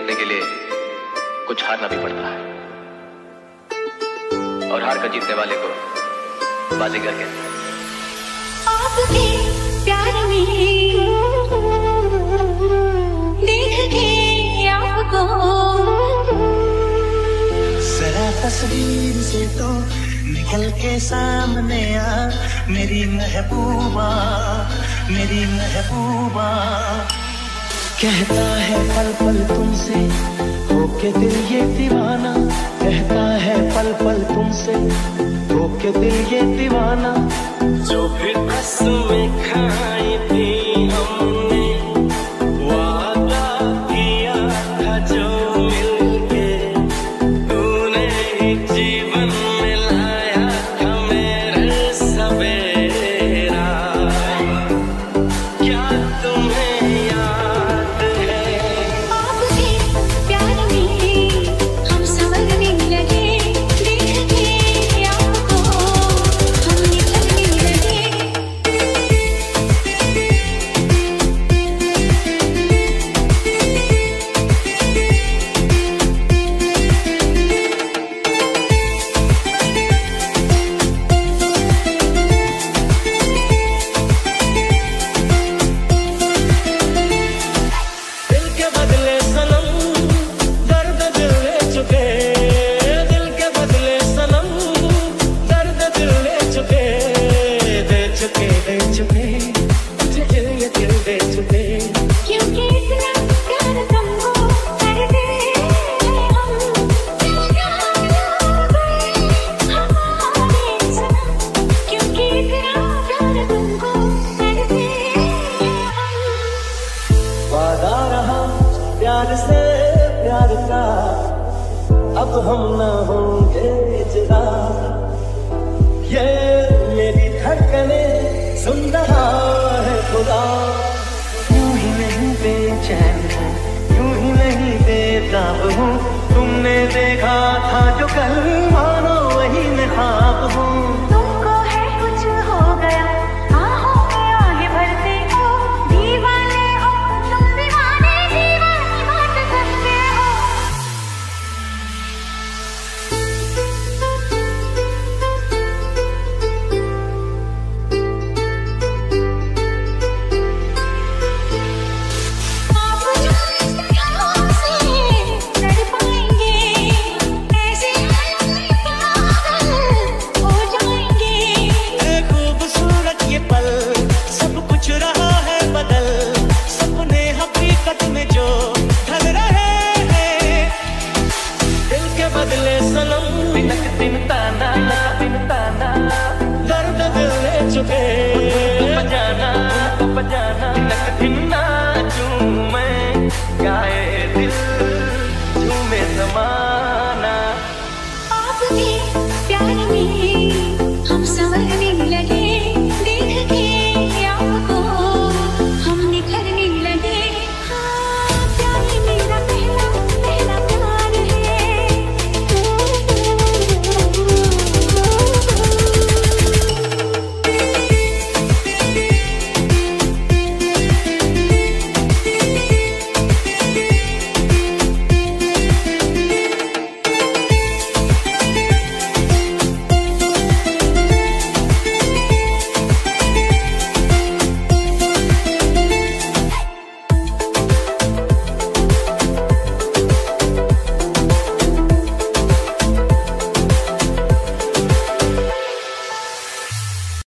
जीतने के लिए कुछ हारना भी पड़ता है, और हार कर जीतने वाले को बाजीगर कहते हैं। आपके प्यार में देख के आपको जरा तस्वीर से तो निकल के सामने आ, मेरी महबूबा, मेरी महबूबा। कहता है पल पल तुमसे होके दिल ये दीवाना, कहता है पल पल तुमसे होके दिल ये दीवाना। जो फिर कसमें खाई थी हमने, वादा किया था जो मिलके, तूने जीवन में लाया था मेरे सवेरा। क्या तुम्हें याद है? आपके प्यार में हम संवरने लगे, देख के आपको हम निकलने लगे। दिल के बदले सनम दर्द दिल ले चुके, दिल के बदले सनम दर्द दिल ले चुके, दे चुके, दे चुके, तुझे दिल ये दिल दे चुके। क्योंकि इतना प्यार तुमको करते हैं हम, हमारे सनम। क्योंकि इतना प्यार तुमको करते हैं हम। वादा रहा प्यार से प्यार का, अब हम न होंगे जुदा। ये मेरी धड़कने सुन रहा है खुदा। यूं ही नहीं बेचैन हूँ, यूं ही नहीं बेताब हूँ, तुमने देखा था जो कल मानो वही मैं ख्वाब हूँ। तुमको है कुछ हो गया, आहों में आगे बढ़ते हो, दीवाने हो तुम, दीवाने दीवानी बात करते हो। आप जो इस तरह से लड़ पाएंगे, ऐसे हालों में पागल हो जाएंगे। है खूबसूरत ये पल, सब कुछ रहा है बदल, सपने हकीकत में जो ढल रहे हैं। दिल के बदले सनम बिनक दिन ताना, बिन ताना दर्द दिल ले चुके,